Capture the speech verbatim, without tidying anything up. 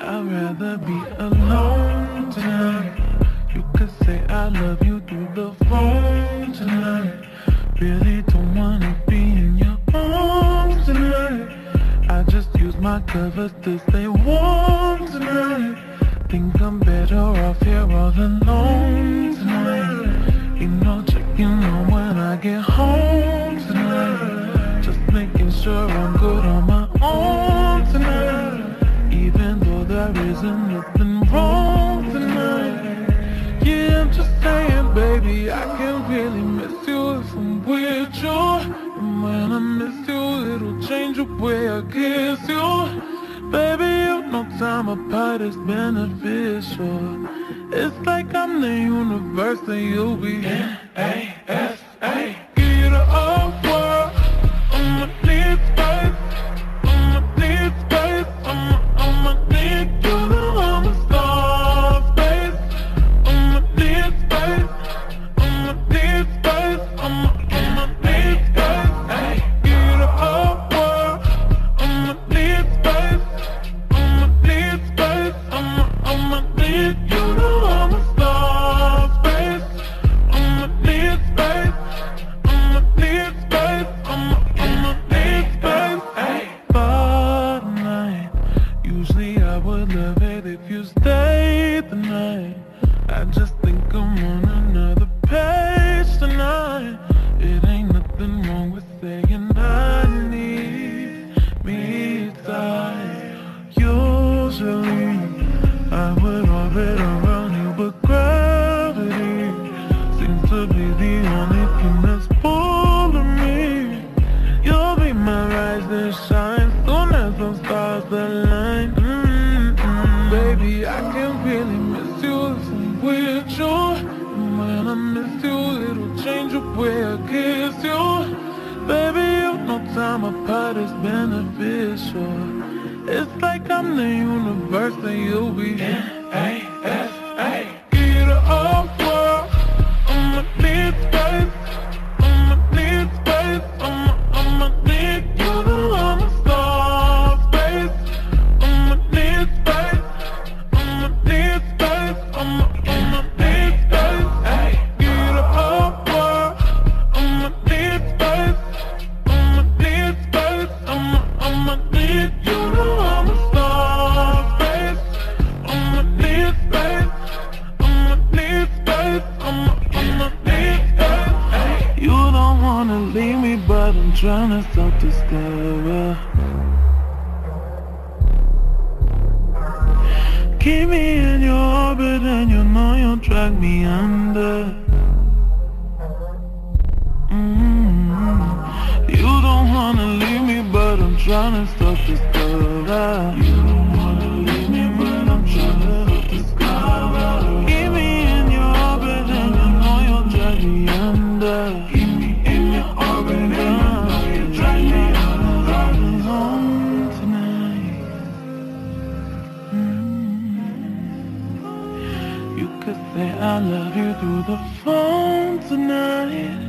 I'd rather be alone tonight. You could say I love you through the phone tonight. Really don't wanna be in your arms tonight. I just use my covers to stay warm tonight. Think I'm better off here all alone tonight. You know, checking on when I get home tonight. Just making sure I'm good on my own tonight. Even though there isn't nothing wrong tonight. Yeah, I'm just saying, baby, I can really miss you if I'm with you. And when I miss you, it'll change the way I kiss you. Baby, you know time apart is beneficial. It's like I'm the universe and you'll be N A S A. Get up, world, I'ma need space. I'ma need space. I'ma, I'ma need you to understand space. I'ma need space. I'ma need space. I'ma, I'ma need space. Hey, get up, world, I'ma need space. I'ma need space. I'ma, I'ma need you to understand space. I'ma need space. I'ma need space. I'ma, I'ma need space. Hey, for tonight. Usually I would love it if you stayed the night. I just think I'm on another page tonight. It ain't nothing wrong with saying I need me time. Usually I would orbit around you, but gravity seems to be the only thing that's pulling me. You'll be my rising shine soon as those stars align. Mm-hmm. Baby, I can really miss you if I'm with you. And when I miss you, it'll change the way I kiss you. Baby, you know time apart is beneficial. It's like I'm the universe and you'll be N A S A. Get up, world, I'ma need space. I'ma need space. I'ma, I'ma need you to understand space. I'ma need space. I'ma need space. I'ma, I'ma need space. Hey, get up, world, I'ma need space. I'ma need space. I'ma, I'ma need you to understand space. I'ma need space. I'ma need space. I'ma, I'ma need space. Hey, you don't wanna leave me, but I'm trying to self-discover. Keep me in your orbit and you know you'll drag me under. Mm-hmm. You don't wanna leave me, but I'm trying to self-discover. You don't wanna leave me, but I'm trying to self-discover. Keep me in your orbit and you know you'll drag me under. Keep me in your orbit and you know you'll drag me under. Driving home tonight. Mm-hmm. You could say I love you through the phone tonight.